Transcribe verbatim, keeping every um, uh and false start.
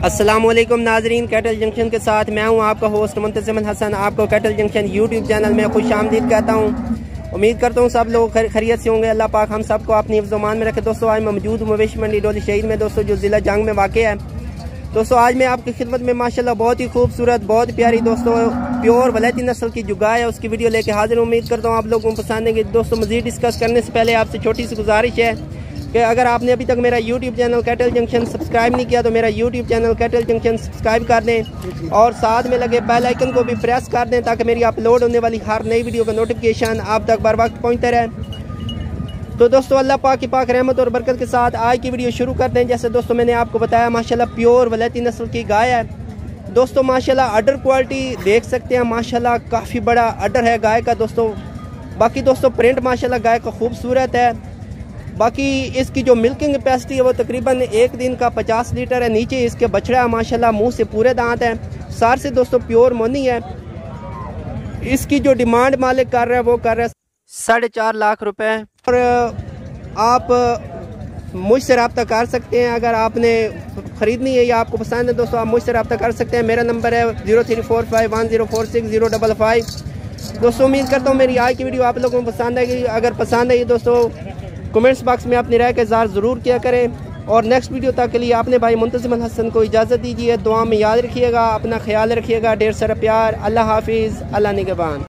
अस्सलामुअलैकुम नाजरीन, cattle junction के साथ मैं हूं आपका होस्ट मुंतज़िम हसन। आपको कैटल जंक्शन यूट्यूब चैनल में खुश आमदीद कहता हूं। उम्मीद करता हूं सब लोग खैरियत से होंगे। अल्लाह पाक हम सबको अपनी हिफ्ज़-ओ-मान में रखे। दोस्तों आज मैं मौजूद हूँ मवेशी मंडी डोली शहीद में, दोस्तों जो ज़िला जंग में वाक़ है। दोस्तों आज मैं आपकी खिदमत में माशाल्लाह बहुत ही खूबसूरत, बहुत प्यारी दोस्तों प्योर वलैती नस्ल की जो गाय है उसकी वीडियो लेके हाजिर। उम्मीद करता हूँ आप लोगों को पसंद आएगी। दोस्तों मज़ीद डिस्कस करने से पहले आपसे छोटी सी गुजारिश है कि अगर आपने अभी तक मेरा YouTube channel Cattle Junction subscribe नहीं किया तो मेरा YouTube channel Cattle Junction subscribe कर दें और साथ में लगे बेल आइकन को भी प्रेस कर दें ताकि मेरी अपलोड होने वाली हर नई वीडियो का नोटिफिकेशन आप तक बर वक्त पहुँचता रहे। तो दोस्तों अल्लाह पाक की पाक रहमत और बरकत के साथ आज की वीडियो शुरू करते हैं। जैसे दोस्तों मैंने आपको बताया माशाल्लाह प्योर वलैती नस्ल की गाय है। दोस्तों माशाल्लाह अडर क्वालिटी देख सकते हैं, माशाल्लाह काफ़ी बड़ा अडर है गाय का दोस्तों। बाकी दोस्तों प्रिंट माशाल्लाह गाय का खूबसूरत है। बाकी इसकी जो मिल्किंग कैपेसिटी है वो तकरीबन एक दिन का पचास लीटर है। नीचे इसके बछड़ा है माशाल्लाह, मुंह से पूरे दांत हैं। सार से दोस्तों प्योर मोनी है। इसकी जो डिमांड मालिक कर रहा है वो कर रहा है साढ़े चार लाख रुपए। और आप मुझसे रब्ता कर सकते हैं अगर आपने ख़रीदनी है या आपको पसंद है। दोस्तों आप मुझसे रब्ता कर सकते हैं। मेरा नंबर है zero three four five one zero four six zero double five. दोस्तों उम्मीद करता हूँ मेरी आज की वीडियो आप लोगों को पसंद आएगी। अगर पसंद आई दोस्तों कमेंट्स बॉक्स में अपनी राय का इज़हार ज़रूर किया करें। और नेक्स्ट वीडियो तक के लिए आपने भाई मुंतज़िम हसन को इजाज़त दीजिए। दुआ में याद रखिएगा, अपना ख्याल रखिएगा। ढेर सारा प्यार। अल्लाह हाफिज़, अल्लाह निगहबान।